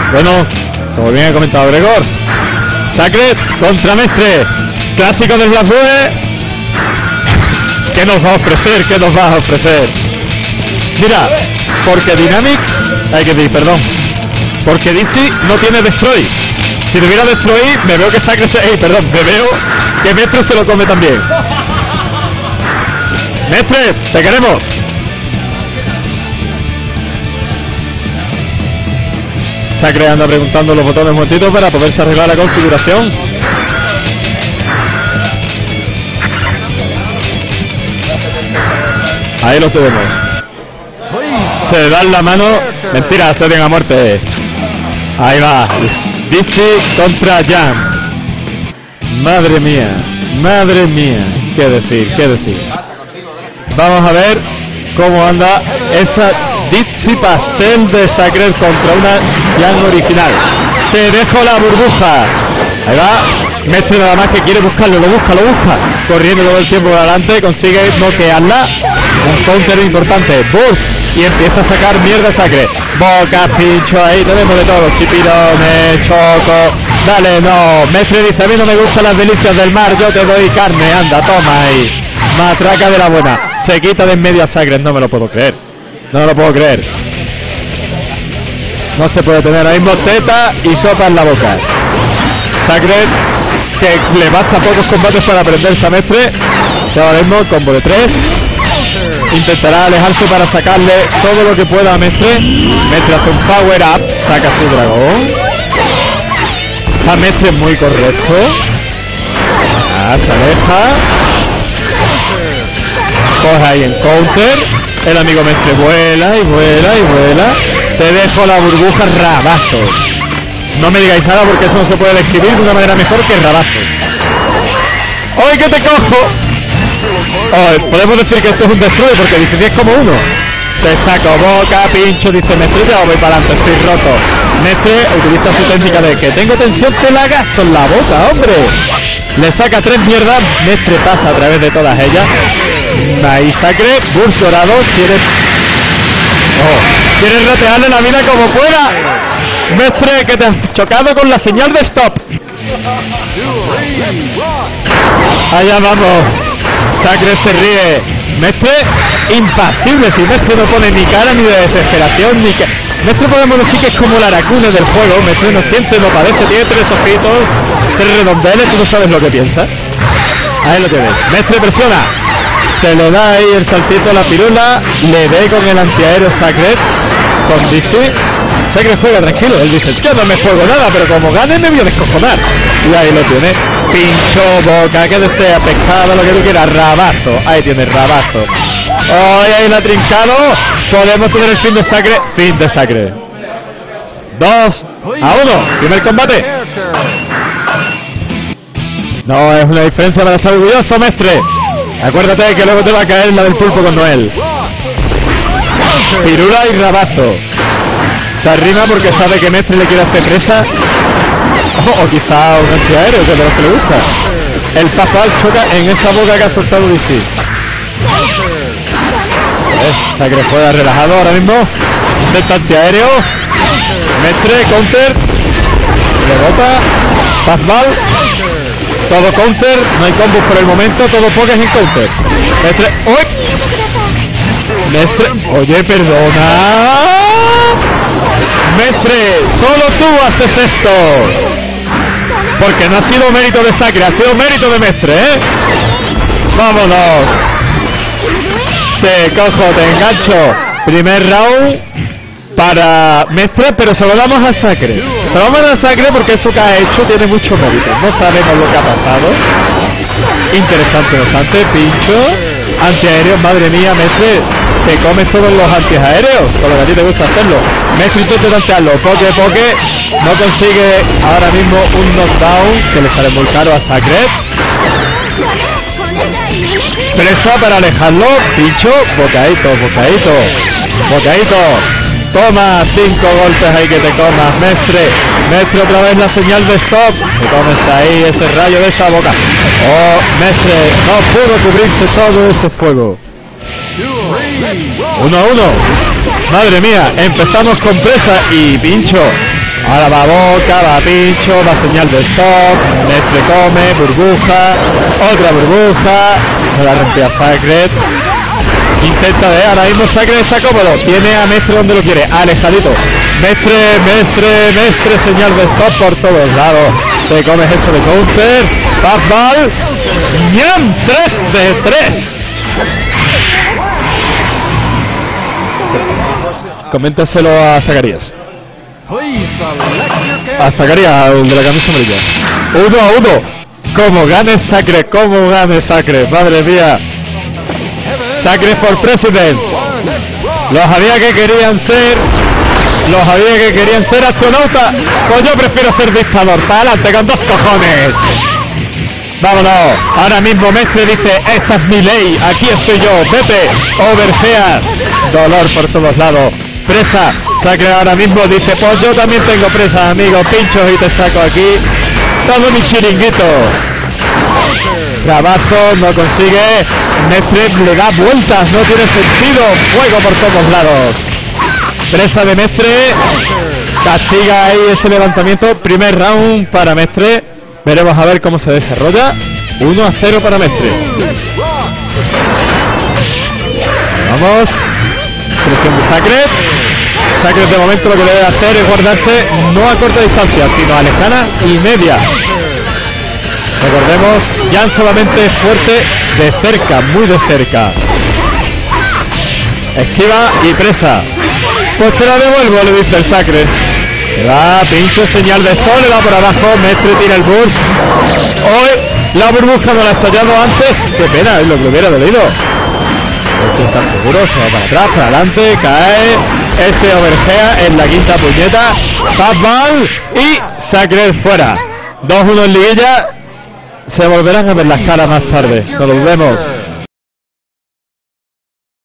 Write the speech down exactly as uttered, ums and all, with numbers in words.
Bueno, como bien ha comentado Gregor, Sacred contra Mestre, clásico del Black Bue. ¿Qué nos va a ofrecer? ¿Qué nos va a ofrecer? Mira, porque Dynamic, hay que decir, perdón, porque Dizzy no tiene Destroy. Si tuviera Destroy, me veo que Sacred se... Eh, perdón, me veo que Mestre se lo come también. Mestre, te queremos. Sacred anda preguntando los botones un momentito para poderse arreglar la configuración. Ahí lo tenemos. Se dan la mano. Mentira, se odian a muerte. Ahí va. Dizzy contra Jam. Madre mía. Madre mía. ¿Qué decir? ¿Qué decir? Vamos a ver cómo anda esa Dizzy pastel de Sacred contra una Jam original. Te dejo la burbuja. Ahí va. Mestre nada más que quiere buscarlo, lo busca, lo busca. Corriendo todo el tiempo adelante, consigue noquearla. Un counter importante. Burst. Y empieza a sacar mierda Sacred. Boca, pincho, ahí tenemos de todo. Chipirones, choco. Dale, no. Mestre dice, a mí no me gustan las delicias del mar, yo te doy carne. Anda, toma ahí. Matraca de la buena. Se quita de en medio a Sacred, no me lo puedo creer. No me lo puedo creer. No se puede tener ahora mismo teta y sopa en la boca. Sacred, que le basta pocos combates para aprenderse a Mestre. Que ahora mismo combo de tres. Intentará alejarse para sacarle todo lo que pueda a Mestre. Mestre hace un power up, saca su dragón. A Mestre muy correcto. Ah, se aleja. Coge ahí en counter. El amigo Mestre vuela y vuela y vuela. Te dejo la burbuja, rabazo. No me digáis nada porque eso no se puede describir de una manera mejor que rabazo. ¡Hoy que te cojo! Oh, podemos decir que esto es un destroy porque dice diez como uno. Te saco boca, pincho, dice Mestre, ya voy para adelante, estoy roto. Mestre utiliza su técnica de que tengo tensión, te la gasto en la boca, hombre. Le saca tres mierdas, Mestre pasa a través de todas ellas. Ahí Sacred, burst dorado, quiere... Oh, quiere ratearle la vida como pueda. Mestre, que te has chocado con la señal de stop. Allá vamos. Sacred se ríe. Mestre impasible. Si Mestre no pone ni cara ni de desesperación ni que... Mestre podemos decir que es como la Aracune del juego. Mestre no siente, no padece, tiene tres ojitos, tres redondeles, tú no sabes lo que piensa. Ahí lo tienes. Mestre presiona. Se le da ahí el saltito a la pirula. Le ve con el antiaéreo Sacred. Con Dizzy. Sacred juega tranquilo. Él dice, yo no me juego nada, pero como gane me voy a descojonar. Y ahí lo tiene. Pincho, boca, que desea, pescado, lo que tú quieras. Rabazo. Ahí tiene, rabazo. Hoy ahí la trincado. Podemos tener el fin de Sacred. Fin de Sacred. Dos a uno. Primer combate. No es una diferencia para estar orgulloso, Mestre. Acuérdate que luego te va a caer la del pulpo con Noel. Pirula y rabazo. Se arrima porque sabe que Mestre le quiere hacer presa. Oh, o quizá un antiaéreo, que es de los que le gusta. El pasal choca en esa boca que ha soltado Dizzy. Eh, Sacred juega relajado ahora mismo. Intenta antiaéreo. Mestre, counter. Rebota. Pazbal. Todo counter, no hay combos por el momento, todo pokés en counter. Mestre, ¡uy! Mestre, oye, perdona. Mestre, solo tú haces esto. Porque no ha sido mérito de Sacred, ha sido mérito de Mestre, ¿eh? Vámonos. Te cojo, te engancho. Primer round para Mestre, pero se lo damos a Sacred. Se lo damos a Sacred porque eso que ha hecho tiene mucho mérito. No sabemos lo que ha pasado. Interesante, bastante. Pincho, antiaéreos, madre mía, Mestre. Te comes todos los antiaéreos, con lo que a ti te gusta hacerlo. Mestre intenta tantearlo, poke, poke. No consigue ahora mismo un knockdown, que le sale muy caro a Sacred. Presa para alejarlo. Pincho, bocadito, bocadito, bocadito. Toma, cinco golpes ahí que te comas, Mestre. Mestre, otra vez la señal de stop. Te comes ahí ese rayo de esa boca. Oh, Mestre, no pudo cubrirse todo ese fuego. Uno a uno. Madre mía, empezamos con presa y pincho. Ahora va boca, va pincho, va señal de stop. Mestre come, burbuja, otra burbuja. No la rompía Sacred. Intenta de ahora mismo Sacred está cómodo. Tiene a Mestre donde lo quiere, alejadito. Mestre, Mestre, Mestre, señal de stop por todos lados. Te comes eso de counter. Fastball. ¡Ñam! tres de tres. Coméntaselo a Zacarías. A Zacarías, el de la camisa amarilla. Uno a uno. Como gane Sacred, como gane Sacred. Madre mía. Sacred for President. Los había que querían ser. Los había que querían ser astronautas. Pues yo prefiero ser dictador. Para adelante con dos cojones. Vámonos. Ahora mismo Mestre dice: esta es mi ley. Aquí estoy yo. Vete. Overgear. Dolor por todos lados. Presa. Sacred ahora mismo dice: pues yo también tengo presa, amigo. Pinchos y te saco aquí. Todo mi chiringuito. Trabajo, no consigue. Mestre le da vueltas, no tiene sentido. Fuego por todos lados. Presa de Mestre. Castiga ahí ese levantamiento. Primer round para Mestre. Veremos a ver cómo se desarrolla. uno a cero para Mestre. Vamos. Presión de Sacred. Sacred de momento lo que debe hacer es guardarse no a corta distancia, sino a lejana y media. Recordemos, Jan solamente fuerte de cerca, muy de cerca. Esquiva y presa. Pues te la devuelvo, le dice el Sacred. Le va, pincho, señal de sol, le va por abajo, Mestre tira el burst. Hoy la burbuja no la ha estallado antes. Qué pena, es lo que hubiera dolido. Este está seguro, se va para atrás, para adelante, cae. Ese overgea en la quinta puñeta. Fastball y Sacred fuera. dos uno en liguilla. Se volverán a ver las caras más tarde. Nos vemos.